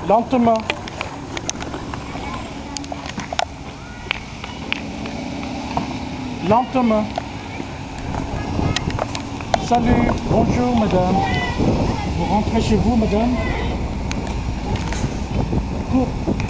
Lentement. Lentement. Salut, bonjour madame. Vous rentrez chez vous madame? Cours.